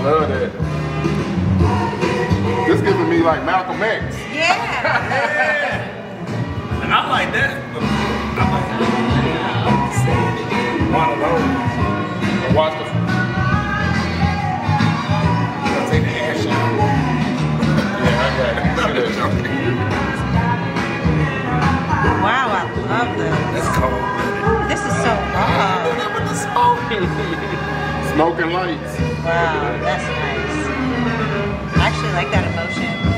love that. This giving me like Malcolm X. Yeah. And I like that. I like one of those. Watch the. I'll take the ash out. Yeah, I got it. Wow, I love this. That's cold. This is so raw. With the smoke. Smoking lights. Wow, that's nice. I actually like that emotion.